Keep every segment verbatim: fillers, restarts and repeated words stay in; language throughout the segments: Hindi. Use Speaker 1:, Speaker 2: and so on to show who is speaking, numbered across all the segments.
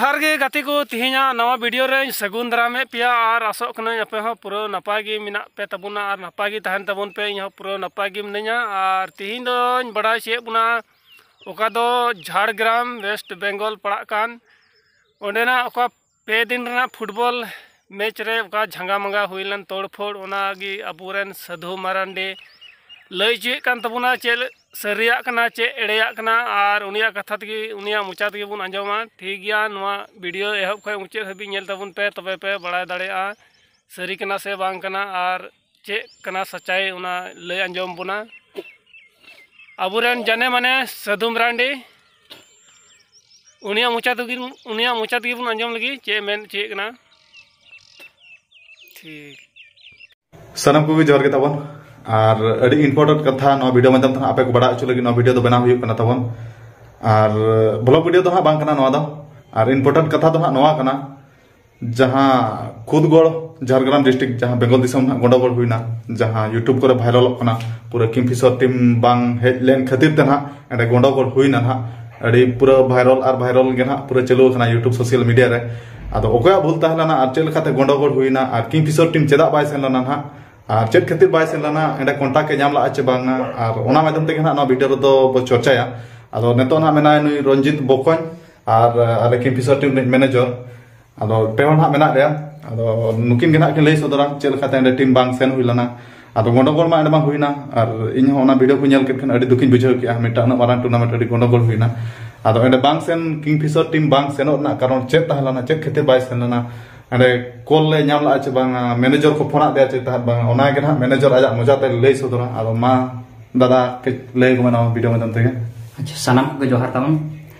Speaker 1: जोहार गे गाते को तिहिना नवा वीडियो रे सगुन दारामे पिया और आसोक कना आपे हो पूरा नपाय गे मिना पे तबुना और नपाय गे तहन तबुन पे इहो पूरा नपाय गे मिनाया और तिहिन दोन बड़ाय चे बुना ओका दो झाड़ग्राम वेस्ट बेंगल पड़ा कान ओंडेना ओका पे दिन रना फुटबॉल मैच रे ओका झंगा मंगा हुइलन तोड़फोड़ ओनागी अबुरेन साधु मारांडे लय चे कान तबुना चे सरिया कना चे एड़ेया कना और उनिया कथा तगी उनिया मुचा तगी बुन आंजमा ठीक गया नवा वीडियो एहब खय मुचे हबी नेल तबुन पे तबे पे बड़ाय दाड़ेया सरी कना से बांग कना और चे कना सच्चाई उना लय आंजम बुना अबुरेन जाने माने साधु मारांडे उनिया मुचा तगी उनिया मुचा तगी बुन आंजम लगी चे मेन चे कना ठीक
Speaker 2: सनम को भी जोर के तबन और अड़ी इम्पोर्टेंट कथा ना वीडियो माध्यम तक आपे को बड़ा अचु लगी ना वीडियो तो बना हुई कना तबन और ब्लॉग वीडियो तो हां बांग कना नवा दो और इम्पोर्टेंट कथा तो हां नवा कना जहां खुदगोड़ झारग्राम डिस्ट्रिक्ट जहां बेंगल दिसम गंडगोड़ हुईना जहां यूट्यूब करे वायरल कना पूरा किंगफिशर टीम बांग हेज लेन खातिर ते ना एडे गंडगोड़ हुईना ना अड़ी पूरा वायरल और वायरल गे ना पूरा चलो कना यूट्यूब सोशल मीडिया रे आदो ओकया भूल ताहलाना और चेल खाते गंडगोड़ हुईना और किंगफिशर टीम चेदा बाय सेन लना ना और चेक खातिर बाय सेन लना एडे कांटेक्ट के नाम ला आचे बांगा और ओना माध्यम ते ना वीडियो रो बो चर्चाया आदो नेतो ना मेना नुई रंजित बकन और आले किंगफिशर टीम मैनेजर आदो पेवन हा मेना रे आदो नुकिन गे ना के लई सदरा चेल खाते एडे टीम बांग सेन हुइलाना आदो गंडगोड़ मा एडे बांग हुइना और इन हो ओना वीडियो को नेल के खन अडी दुखिन बुझाव किया मेटा ना मारान टूर्नामेंट अडी गंडगोड़ हुइना आदो एडे बांग सेन किंगफिशर टीम बांग सेनो ना कारण चेक ताहलाना चेक खातिर बाय सेन लना अरे कॉल ले नाम ला आचे बांगा मैनेजर को फोन दे आचे ता बांगा ओना गे ना मैनेजर आजा मजाते लई सदरा आदो मा दादा के लई को मना वीडियो में तंते
Speaker 3: अच्छा सनम को जोहार तमन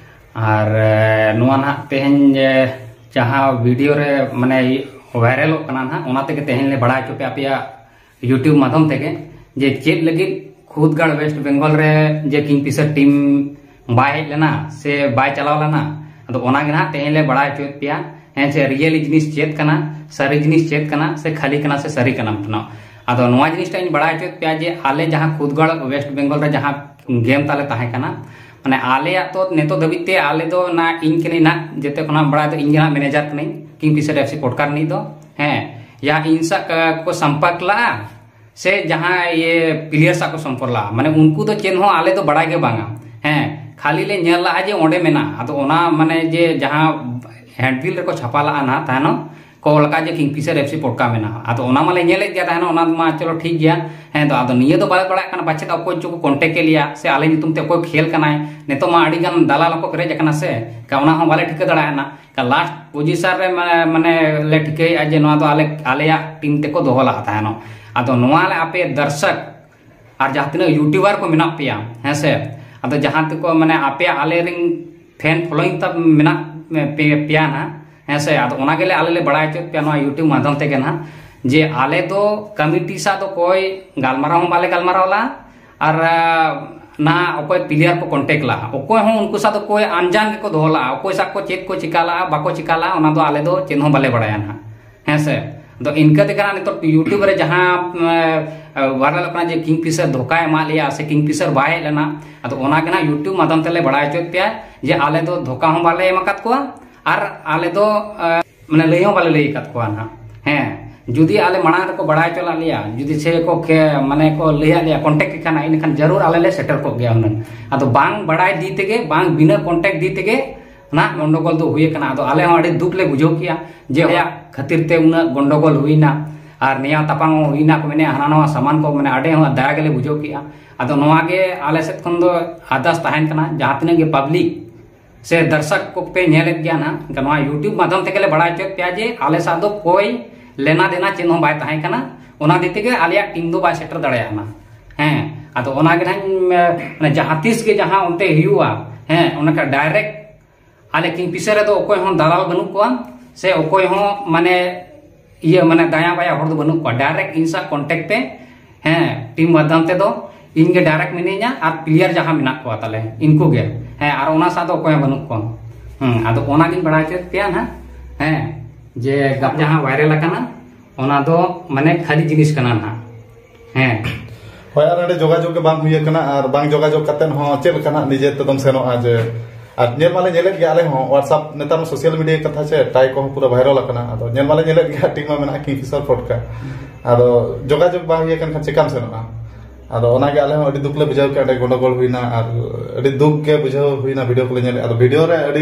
Speaker 3: और नुआ ना तेहन जहां वीडियो रे माने वायरल कना ना ओना ते तेहन ले बड़ा चुपे आपिया यूट्यूब माध्यम ते जे चेक लगी खुदगढ़ वेस्ट बंगाल रे जे किंगफिशर टीम बाय लेना से बाय चलाव लेना तो ओना गे ना तेहन ले बड़ा चुत पिया हैं से रियल जिनिस चेत कना सारी जिनिस चेत कना से खाली कना से सारी कना तनो आदो नवा जिनिस टाइन बड़ा चेत पिया जे आले जहां खुदगढ़ वेस्ट बंगाल रे जहां गेम ताले ताहे कना माने आले तो नेतो दबिते आले दो ना इन के ना जेते कोना बड़ा तो इन ना मैनेजर कने किंगफिशर एफसी पॉडकास्ट नहीं दो हैं या इनसा को संपर्क ला से जहां ये प्लेयर सा को संपर्क ला माने उनको तो चेन हो आले तो बड़ा के बांगा हैं खाली ले नेल ला जे ओंडे मेना आदो ओना माने जे जहां हैंडबिल रे को छापाला ना तानो कोलका जे किंगफिशर एफसी पॉडकास्ट मेना आदो ओना माले नेले गया तानो ओना मा चलो ठीक गया हैं तो आदो निये तो बात बड़ा कना बाचे तो कोई जो कांटेक्ट के लिया से आले तुम ते कोई खेल कना ने तो मा अड़ी गन दलाल को करे जकना से का ओना हम वाले ठीक दड़ा ना का लास्ट पोजीशन रे माने ले ठीक आज नवा तो आले आले टीम ते को दोहला तानो आदो नवा ले आपे दर्शक और जहां तिना यूट्यूबर को मेना पिया हैं से आदो जहां तक को माने आपे आले रिंग फैन फॉलोइंग तब मेना पिया ना हैं से आदो ओना गेले आले ले बड़ा चो पिया ना यूट्यूब माध्यम ते के ना जे आले तो कमिटी सा तो कोई गालमारा हम वाले गालमारा वाला और ना कोई प्लेयर को कांटेक्ट ला कोई हो उनको सा तो कोई अनजान के को दोहला कोई सा को चेत को चिकाला बाको चिकाला ओना तो आले दो चिन्ह वाले बड़ाया ना हैं से तो इनका देखना ने तो यूट्यूब रे जहां वायरल कना जे किंगफिशर धोखा एमा लिया से किंगफिशर बाय लेना तो ओना के ना यूट्यूब माध्यम तेले बड़ाय चोत पिया जे आले दो धोखा हम वाले एमकात को और आले दो माने लई हम वाले लई कात को ना हैं जुदी आले मणा रे को बड़ाय चला लिया जुदी से को माने को लइया लिया कांटेक्ट खाना इन खान जरूर आले ले सेटल को गया उन आदो बांग बड़ाय दी तेगे बांग बिना कांटेक्ट दी तेगे ना गंडगोल तो हुई कना आदो आले हम अड़ी दुख ले बुझो किया जे या खातिर ते उना गंडगोल हुईना और निया तपांग हुईना को मैंने हाना नवा सामान को मैंने अड़े हम दया गेले बुझो किया आदो नवा के आले से खन दो आदास ताहन कना जहां तिना के पब्लिक से दर्शक को पे नेले गया ना नवा यूट्यूब माध्यम ते गेले बड़ा चोत पिया जे आले सा दो कोई लेना देना चिन्ह बाय ताहे कना ओना दिते के आलिया टीम दो बाय सेटर दड़या ना हैं आदो ओना के माने जहां तीस के जहां उनते हियुआ हैं ओना का डायरेक्ट आले किंगफिशर तो कोई हो दलाल बनु को से कोई हो माने ये माने दाया बाया हर दो बनु को डायरेक्ट इनसा कांटेक्ट पे हैं टीम माध्यम ते दो इनके डायरेक्ट मिने냐 और प्लेयर जहां मिना को ताले इनको गे हैं और ओना सा तो कोई बनु को हम आदो ओना दिन बड़ा चेत पिया ना हैं जे गप जहां वायरल कना ओना दो माने खाली जिनिस कना ना हैं
Speaker 2: होय आर जोगाजोग के बांग हुई कना और बांग जोगाजोग कतेन हो चेल कना निजे तदम सेनो आज और नेल माले नेले गया आले हो व्हाट्सएप नेता सोशल मीडिया कथा छे टाई को पूरा वायरल करना अदो नेल माले नेले गया टीम में मेना किंगफिशर पॉडकास्ट अदो जोगाजोग बा हुई कन चिकाम सेनोना अदो ओना गे आले हो अडी दुख ले बुझाव के अडे गंडगोल हुईना और अडी दुख के बुझाव हुईना वीडियो को नेले अदो वीडियो रे अडी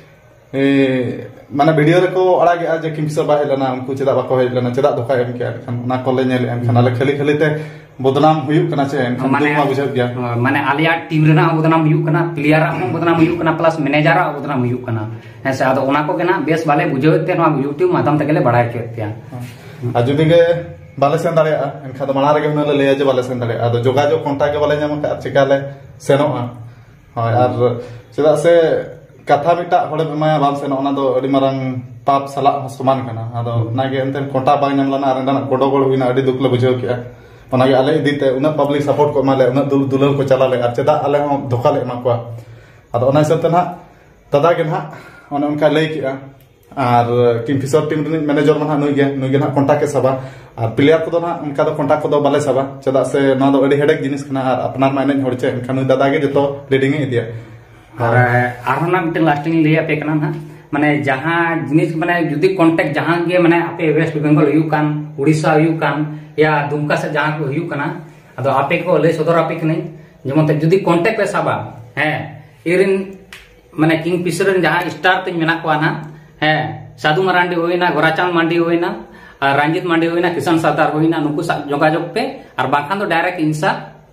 Speaker 2: माने वीडियो रे को अड़ा गया जे किंगफिशर बा हेलना उनको चेदा बाको हेलना चेदा धोखा एम के खान ना को ले नेले एम खान आले खाली खाली ते बदनाम हुई कना छे एनखान दुख मा बुझाव गया
Speaker 3: माने आलिया टीम रेना बदनाम हुई कना प्लेयर आ बदनाम हुई कना प्लस मैनेजर आ बदनाम हुई कना हेसे आदो ओना को गेना बेस बाले बुझावते नो यूट्यूब माध्यम तकले बड़ाय चोतिया
Speaker 2: आ जुदी गे बाले सेन दाड़े एनखा तो माना रे हुना ले जे बाले सेन दाड़े आदो जोगाजोग कांटेक्ट के बाले नाम का चिकाले सेनोआ हाय आर चेदा से कथा मिटा हड़े बेमाया बाम सेन ओना दो अडी मारंग पाप सला समान कना आदो नागे एनते कोंटा बाग नाम लना आर ना गोडोगोड़ हुईना अडी दुख ले बुझाव के ओनागे आले इदीते उना पब्लिक सपोर्ट को माले उना दुल दुलल को चला ले आर चेदा आले हो धोखा ले मा को आदो ओना हिसाबते ना दादा गे ना ओना उनका लई किया और किंगफिशर टीम रे मैनेजर मा नुई गे नुई गे ना कांटेक्ट के सबा और प्लेयर को ना उनका दो कांटेक्ट को दो बाले सबा चेदा से ना दो अडी हेडेक जिनिस कना और अपनार माने हड़चे एनखा नुई दादा गे जतो लीडिंग ए दिया
Speaker 3: और आरना मिटे लास्टिंग लिया पे कना ना माने जहां जिनिस माने जुदी कांटेक्ट जहां गे माने आपे वेस्ट बंगाल हुयु कान उड़ीसा हुयु कान या दुमका से जहां को हुयु कना अदो आपे को ले सदर आपे कने जेमन ते जुदी कांटेक्ट पे साबा हैं इरिन माने किंगफिशर जहां स्टार ते मेना को ना हैं साधु मरांडी होइना गोराचांद मांडी होइना रंजित मांडी होइना किसान सरदार होइना नुकु जोगाजोग पे और बाखान तो डायरेक्ट इंसा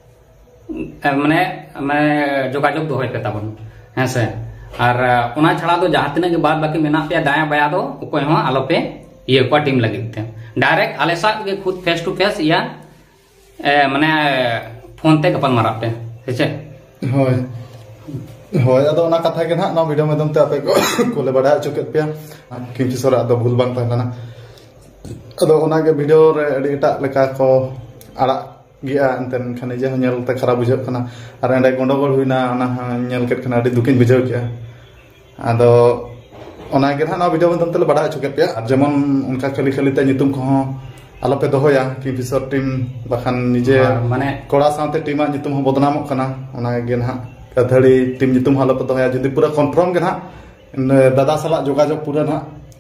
Speaker 3: माने माने जोगाजोग दो होय पे ताबन हैं से और उना छड़ा तो जहां तिना के बाद बाकी मेना पे दाया बाया दो कोई हो आलो पे ये को टीम लगिते डायरेक्ट आले सा के खुद फेस टू फेस या माने फोन ते गपल मारा पे हेचे
Speaker 2: होय होय अदो ओना कथा के ना ना वीडियो माध्यम ते आपे कोले बड़ा चुकेत पे किंगफिशर अदो भूल बांग तहना अदो ओना के वीडियो रे अडी एटा लेका को आड़ा गया अंतन खाने जे नेल ते खराब बुझाव कना और एंडे गंडगोल हुईना ओना नेल केट कना अडी दुकिन बुझाव के आदो ओना के ना वीडियो माध्यम ते बड़ा चुकेत पे जेमन उनका खाली खाली ते नितुम को आलो पे दोहोया किंगफिशर टीम बखान निजे
Speaker 3: माने
Speaker 2: कोड़ा साथे टीमा नितुम हो बदनाम कना ओना के ना अधड़ी टीम नितुम हालो पे दोहोया जदी पूरा कन्फर्म के ना दादा सला जोगाजोग पूरा ना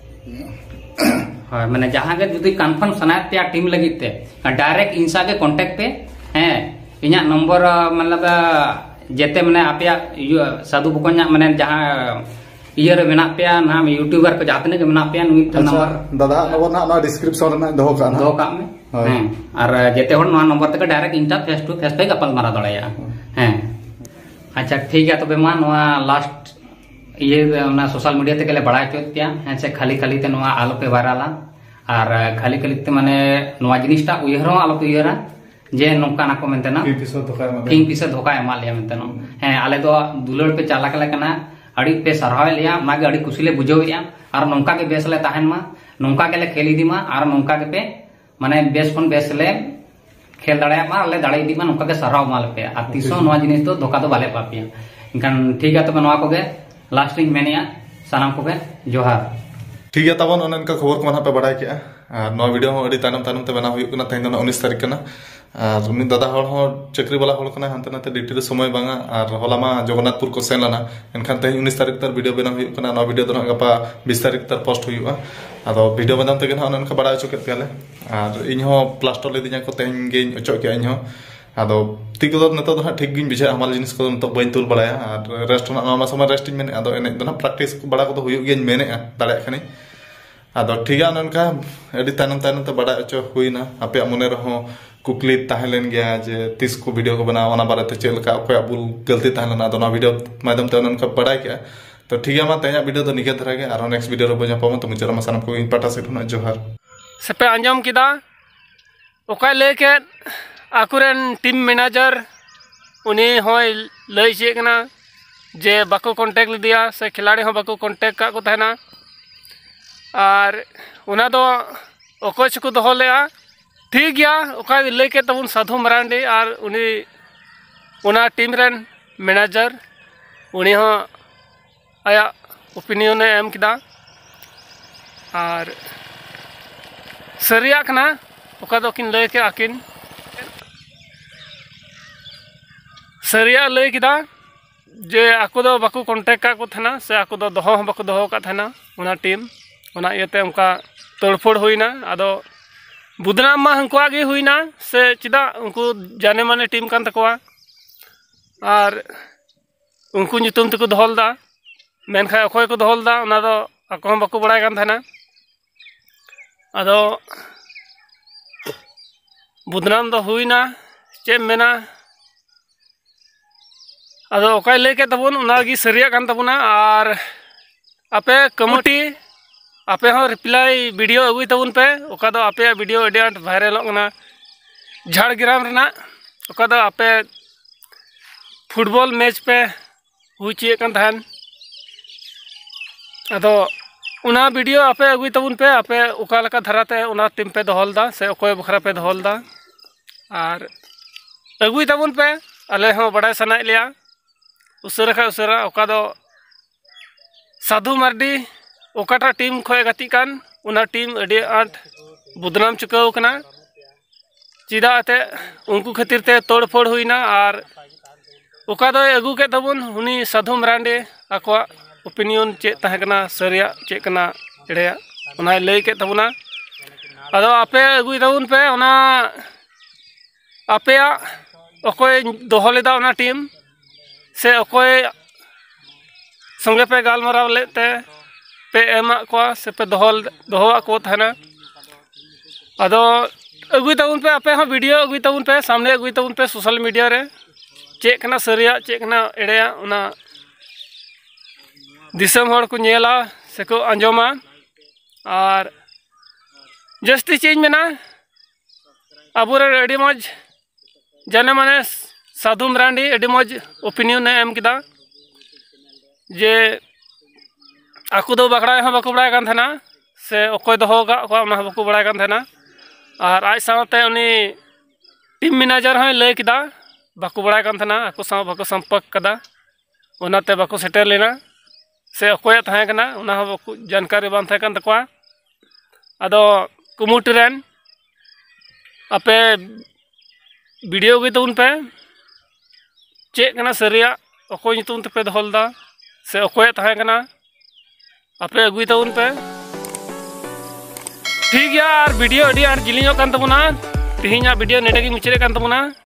Speaker 3: हां माने जहां के जदी कन्फर्म सना पे टीम लगिते डायरेक्ट इंसा के कांटेक्ट पे हैं इना नंबर मतलब जेते माने आपया साधु बकोन्या माने जहां इयर रे मेना पे ना यूट्यूबर को जातने के मेना पे नुई नंबर
Speaker 2: दादा नंबर ना ना डिस्क्रिप्शन में दोहो का ना
Speaker 3: दोहो का में हैं और जेते हर नो नंबर ते डायरेक्ट इंटा फेस टू फेस पे गपल मारा दड़ाया हैं अच्छा ठीक है तबे मा नोआ लास्ट ये ना सोशल मीडिया ते केले बड़ा चोतिया हैं से खाली खाली ते नोआ आलो पे वायरला और खाली खाली ते माने नोआ जिनिसटा उयहरो आलो पे उयहरा जे नोका ना को मेनते ना
Speaker 2: किंगफिशर धोखा में
Speaker 3: किंगफिशर धोखा एमा लिया मेनते नो हैं आले दो दुलड़ पे चाला कला कना अड़ी पे सरहाव लिया मागे अड़ी खुशी ले बुझाविया और नोका के बेस ले ताहन मा नोका के ले खेली दी मा और नोका के पे माने बेस कोन बेस ले खेल दाड़े मा ले दाड़े दी मा नोका के सरहाव माल पे आ तीसो नोआ जिनिस तो धोखा तो बाले पापिया इनकान ठीक है तो नोआ को गे लास्टिंग मेनिया सनाम को गे जोहार
Speaker 2: ठीक है तबन उनका खबर को पे बड़ा किया और नोआ वीडियो हो अड़ी तानम तानम ते बना हुई कना तहिन दो उन्नीस तारीख कना और उनी दादा हड़ हो चक्री वाला हड़ कना हंते नाते ड्यूटी रे समय बांगा और होला मा जगन्नाथपुर को सेन लना एनखान तहिन उन्नीस तारीख तर वीडियो बना हुई कना नोआ वीडियो दो गपा बीस तारीख तर पोस्ट हुईवा आदो वीडियो बदम ते ना उनका बड़ा चुके पेले और इन हो प्लास्टर ले दिया को तहिन गे अचो के इन हो आदो ती को नतो दो ठीक गिन बिछा हमाल जिनिस को नतो बइन तुल बड़ाया और रेस्ट ना समय रेस्टिंग मेने आदो एने दो प्रैक्टिस बड़ा को हुई गे मेने दाड़े खनी आदो ठीक है उनका अड़ी तानम तानम ते बड़ा अचो हुईना आपे मने रहो कुकली ताहलेन गया जे तीस को वीडियो को बना ओना बारे ते चेल का कोई अबुल गलती ताहलेन आदो ना वीडियो माध्यम ते उनका बड़ा किया तो ठीक है मा तेया वीडियो तो निके तरह के और नेक्स्ट वीडियो रे बजा पाम तो मुचरा मसानम को इन पाटा सेट ना जोहार
Speaker 1: सेपे अंजम किदा ओका लेके आकुरेन टीम मैनेजर उनी होय लई चे कना जे बाको कांटेक्ट लिया से खिलाड़ी हो बाको कांटेक्ट का को तहना और उना दो ओकोच को दोहो लेआ ठीक गया ओका लई के तबुन साधु मरांडी और उनी उना टीम रेन मैनेजर उनी हो आया ओपिनियन एम किदा और सरिया कना ओका दो किन लई के आकिन सरिया लई किदा जे आको दो बाको कॉन्टेक्ट का को थाना से आको दो दोहो बाको दोहो का थाना उना टीम उना इयते उनका तोड़फोड़ हुईना आदो बुदनाम मा हंकुआ गे हुईना से चिदा उनको जाने माने टीम कान तकवा और उनको nyutum तको दोहलदा मेनखा अखोय को दोहलदा उना दो आको हम बाको बड़ाय कान थाना आदो बुदनाम दो हुईना चे मेना आदो ओकाय ले के तबुन उनागी सरिया कान तबुना और आपे कमिटी आपे हो रिप्लाई वीडियो अगुई तबुन पे ओका दो आपे वीडियो अडी आंट वायरल होना झाड़ग्राम रेना ओका दो आपे फुटबॉल मैच पे हुई चे कान थान आदो उना वीडियो आपे अगुई तबुन पे आपे ओका लका धराते उना टीम पे दोहलदा से ओकोय बखरा पे दोहलदा और अगुई तबुन पे आले हो बड़ाय सनाय लिया उसरा खा उसरा ओका दो साधु मार्डी ओकाटा टीम खोय गति कान उना टीम अडी आंट बुदनाम चुकाव कना चिदा ते उनको खातिर ते तोड़फोड़ हुईना और ओका दो अगु के तबुन उनी साधु मरांडे आको ओपिनियन चे तहे कना सरिया चे कना एड़ेया उना लई के तबुना आदो आपे अगुई तबुन पे उना आपे ओकोय दोहलेदा उना टीम से ओकोय संगे पे गालमाराव लेते पे एमा को से पे दोहल दोहवा को थाना आदो अगुई तबुन पे आपे हाँ वीडियो अगुई तबुन पे सामने अगुई तबुन पे सोशल मीडिया रे चेक कना सरिया चेक कना एड़ेया उना दिसम हर को नेला से को अंजोमा और जस्ती चीज में ना अबुरे अडी मज जाने माने साधु मरांडी अडी मज ओपिनियन एम किदा जे आकु दो बकड़ा हाँ बाको बड़ा कान थाना से ओकोय दोहो का उना बाको बड़ा कान थाना और आज साथे उनी टीम मैनेजर हाँ लय किदा बाको बड़ा कान थाना आको साव बाको संपर्क कदा उनाते बाको सेटर लेना से ओकोय थाहे कना उना हाँ बाको जानकारी बान थाहे कान तकवा आदो कुमुट रेन आपे वीडियो गई तबुन पे चे कना सरिया ओकोय nyutum तेपे दोहलदा से ओकोय थाहे कना आपे अगुई तबुन पे ठीक यार वीडियो अडी आर जिलिङो कान तबुना तिहिङा वीडियो नेडे गे मुचादे कान तबुना।